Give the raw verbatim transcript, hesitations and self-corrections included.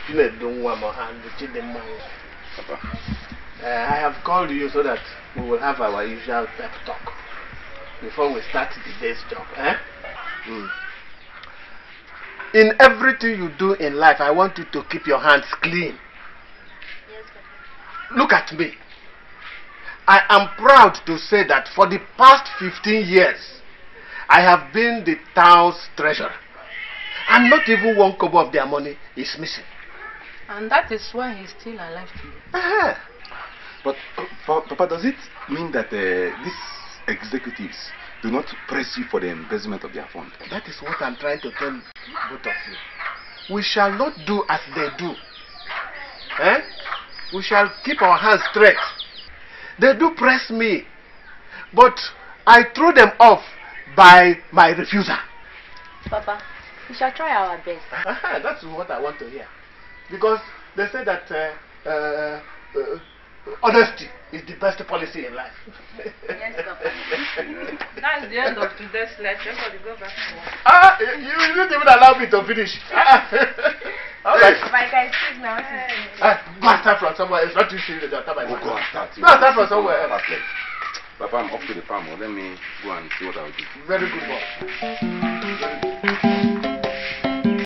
Papa. Uh, I have called you so that we will have our usual pep talk before we start the day's job. Eh? Mm. In everything you do in life, I want you to keep your hands clean. Yes, Papa. Look at me. I am proud to say that for the past fifteen years, I have been the town's treasurer. And not even one kobo of their money is missing. And that is why he's still alive today. Uh-huh. But, uh, Papa, does it mean that uh, these executives do not press you for the investment of their fund? That is what I'm trying to tell both of you. We shall not do as they do. Eh? We shall keep our hands straight. They do press me, but I threw them off by my refusal. Papa, we shall try our best. Uh-huh, that's what I want to hear. Because they say that uh, uh, uh, honesty is the best policy in life. Yes, Papa. That's the end of today's lecture. Everybody go back to work. Ah, you, you didn't even allow me to finish. Ah. All right. My guys, speak now. Ah, go and start from somewhere else. Not you see the doctor. Oh, go and start. Go and start from somewhere else. Papa, I'm off to the farm. Let me go and see what I'll do. Very good boy.